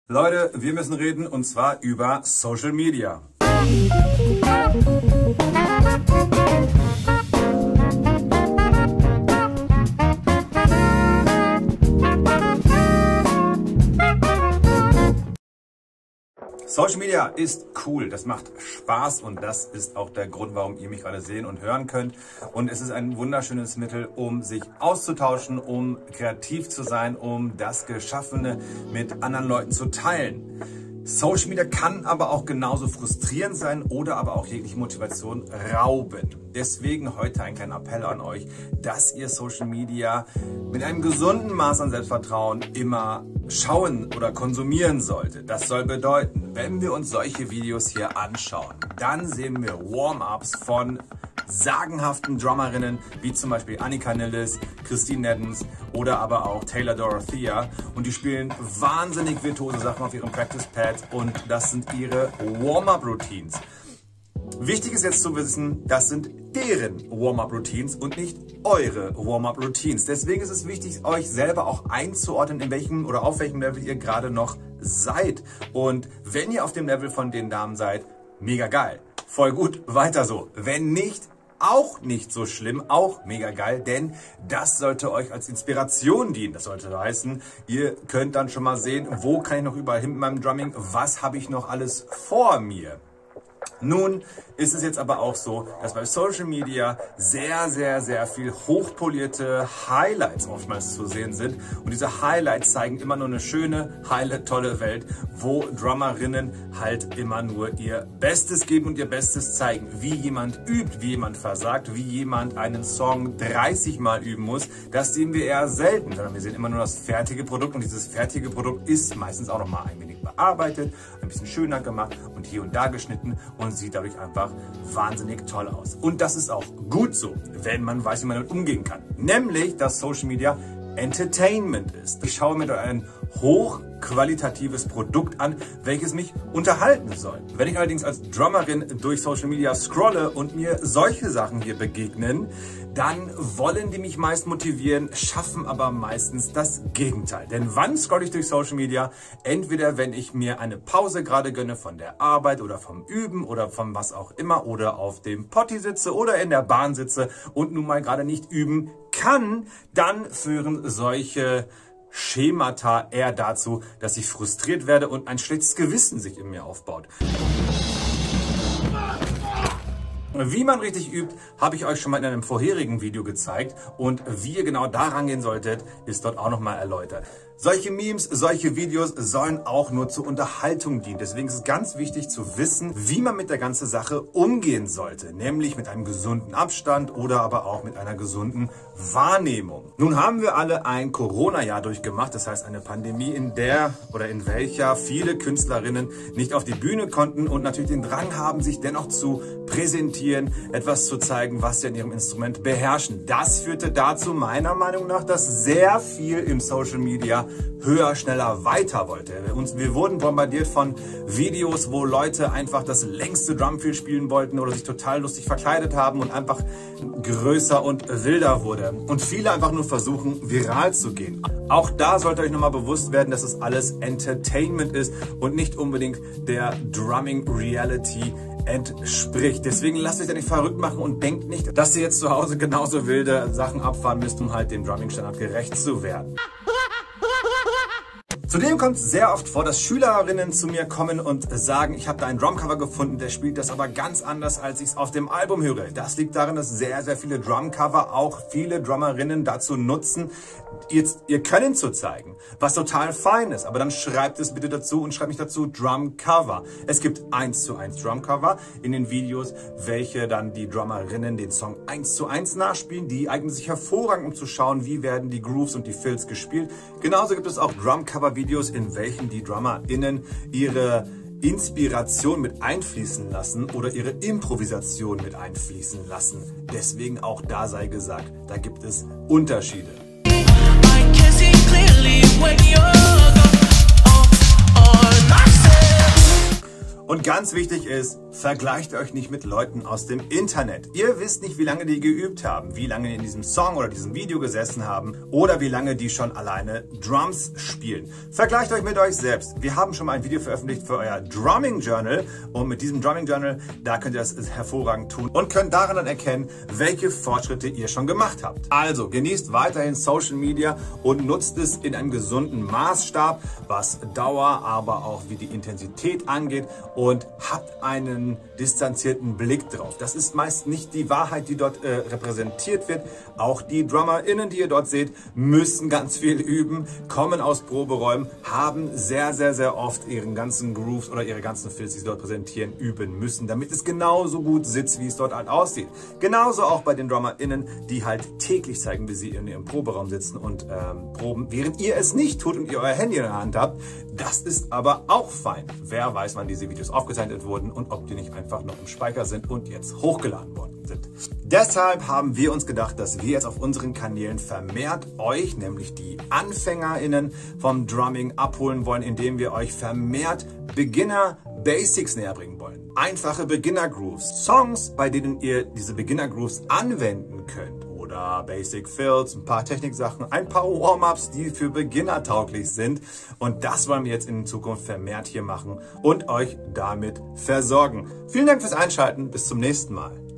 Leute, wir müssen reden und zwar über Social Media. Social Media ist cool, das macht Spaß und das ist auch der Grund, warum ihr mich gerade sehen und hören könnt. Und es ist ein wunderschönes Mittel, um sich auszutauschen, um kreativ zu sein, um das Geschaffene mit anderen Leuten zu teilen. Social Media kann aber auch genauso frustrierend sein oder aber auch jegliche Motivation rauben. Deswegen heute ein kleiner Appell an euch, dass ihr Social Media mit einem gesunden Maß an Selbstvertrauen immer schauen oder konsumieren solltet. Das soll bedeuten, wenn wir uns solche Videos hier anschauen, dann sehen wir Warm-ups von sagenhaften Drummerinnen, wie zum Beispiel Annika Nilles, Christine Neddens oder aber auch Taylor Dorothea. Und die spielen wahnsinnig virtuose Sachen auf ihrem Practice Pad und das sind ihre Warm-up-Routines. Wichtig ist jetzt zu wissen, das sind deren Warm-up-Routines und nicht eure Warm-up-Routines. Deswegen ist es wichtig, euch selber auch einzuordnen, in welchem oder auf welchem Level ihr gerade noch seid. Und wenn ihr auf dem Level von den Damen seid, mega geil. Voll gut, weiter so. Wenn nicht, auch nicht so schlimm, auch mega geil, denn das sollte euch als Inspiration dienen. Das sollte heißen, ihr könnt dann schon mal sehen, wo kann ich noch überall hin mit meinem Drumming, was habe ich noch alles vor mir. Nun ist es jetzt aber auch so, dass bei Social Media sehr viel hochpolierte Highlights oftmals zu sehen sind. Und diese Highlights zeigen immer nur eine schöne, heile, tolle Welt, wo Drummerinnen halt immer nur ihr Bestes geben und ihr Bestes zeigen. Wie jemand übt, wie jemand versagt, wie jemand einen Song 30 Mal üben muss, das sehen wir eher selten, sondern wir sehen immer nur das fertige Produkt. Und dieses fertige Produkt ist meistens auch nochmal ein wenig bearbeitet, ein bisschen schöner gemacht und hier und da geschnitten und sieht dadurch einfach wahnsinnig toll aus. Und das ist auch gut so, wenn man weiß, wie man damit umgehen kann. Nämlich, dass Social Media Entertainment ist. Ich schaue mir ein hochqualitatives Produkt an, welches mich unterhalten soll. Wenn ich allerdings als Drummerin durch Social Media scrolle und mir solche Sachen hier begegnen, dann wollen die mich meist motivieren, schaffen aber meistens das Gegenteil. Denn wann scrolle ich durch Social Media? Entweder wenn ich mir eine Pause gerade gönne von der Arbeit oder vom Üben oder von was auch immer oder auf dem Potti sitze oder in der Bahn sitze und nun mal gerade nicht üben kann, dann führen solche Schemata eher dazu, dass ich frustriert werde und ein schlechtes Gewissen sich in mir aufbaut. Wie man richtig übt, habe ich euch schon mal in einem vorherigen Video gezeigt und wie ihr genau da rangehen solltet, ist dort auch nochmal erläutert. Solche Memes, solche Videos sollen auch nur zur Unterhaltung dienen. Deswegen ist es ganz wichtig zu wissen, wie man mit der ganzen Sache umgehen sollte. Nämlich mit einem gesunden Abstand oder aber auch mit einer gesunden Wahrnehmung. Nun haben wir alle ein Corona-Jahr durchgemacht. Das heißt eine Pandemie, in der oder in welcher viele Künstlerinnen nicht auf die Bühne konnten und natürlich den Drang haben, sich dennoch zu präsentieren, etwas zu zeigen, was sie in ihrem Instrument beherrschen. Das führte dazu, meiner Meinung nach, dass sehr viel im Social Media höher, schneller, weiter wollte. Wir wurden bombardiert von Videos, wo Leute einfach das längste Drumfill spielen wollten oder sich total lustig verkleidet haben und einfach größer und wilder wurde. Und viele einfach nur versuchen, viral zu gehen. Auch da sollte euch nochmal bewusst werden, dass es alles Entertainment ist und nicht unbedingt der Drumming Reality entspricht. Deswegen lasst euch da nicht verrückt machen und denkt nicht, dass ihr jetzt zu Hause genauso wilde Sachen abfahren müsst, um halt dem Drumming-Standard gerecht zu werden. Zudem kommt es sehr oft vor, dass Schülerinnen zu mir kommen und sagen, ich habe da ein Drumcover gefunden, der spielt das aber ganz anders, als ich es auf dem Album höre. Das liegt darin, dass sehr viele Drumcover auch viele Drummerinnen dazu nutzen, ihr Können zu zeigen, was total fein ist. Aber dann schreibt es bitte dazu und schreibt nicht dazu Drumcover. Es gibt 1:1 Drumcover in den Videos, welche dann die Drummerinnen den Song 1:1 nachspielen. Die eignen sich hervorragend, um zu schauen, wie werden die Grooves und die Fills gespielt. Genauso gibt es auch Drumcover-Videos, in welchen die DrummerInnen ihre Inspiration mit einfließen lassen oder ihre Improvisation mit einfließen lassen. Deswegen auch da sei gesagt, da gibt es Unterschiede. Und ganz wichtig ist, vergleicht euch nicht mit Leuten aus dem Internet. Ihr wisst nicht, wie lange die geübt haben, wie lange die in diesem Song oder diesem Video gesessen haben oder wie lange die schon alleine Drums spielen. Vergleicht euch mit euch selbst. Wir haben schon mal ein Video veröffentlicht für euer Drumming Journal und mit diesem Drumming Journal, da könnt ihr das hervorragend tun und könnt daran dann erkennen, welche Fortschritte ihr schon gemacht habt. Also genießt weiterhin Social Media und nutzt es in einem gesunden Maßstab, was Dauer, aber auch wie die Intensität angeht und habt einen distanzierten Blick drauf. Das ist meist nicht die Wahrheit, die dort repräsentiert wird. Auch die DrummerInnen, die ihr dort seht, müssen ganz viel üben, kommen aus Proberäumen, haben sehr, sehr, sehr oft ihren ganzen Grooves oder ihre ganzen Fills, die sie dort präsentieren, üben müssen, damit es genauso gut sitzt, wie es dort halt aussieht. Genauso auch bei den DrummerInnen, die halt täglich zeigen, wie sie in ihrem Proberaum sitzen und proben, während ihr es nicht tut und ihr euer Handy in der Hand habt. Das ist aber auch fein. Wer weiß, wann diese Videos aufgezeichnet wurden und ob die nicht einfach noch im Speicher sind und jetzt hochgeladen worden sind. Deshalb haben wir uns gedacht, dass wir jetzt auf unseren Kanälen vermehrt euch, nämlich die AnfängerInnen vom Drumming, abholen wollen, indem wir euch vermehrt Beginner Basics näher bringen wollen. Einfache Beginner Grooves, Songs, bei denen ihr diese Beginner Grooves anwenden könnt. Oder Basic Fills, ein paar Techniksachen, ein paar Warm-Ups, die für Beginner tauglich sind. Und das wollen wir jetzt in Zukunft vermehrt hier machen und euch damit versorgen. Vielen Dank fürs Einschalten. Bis zum nächsten Mal.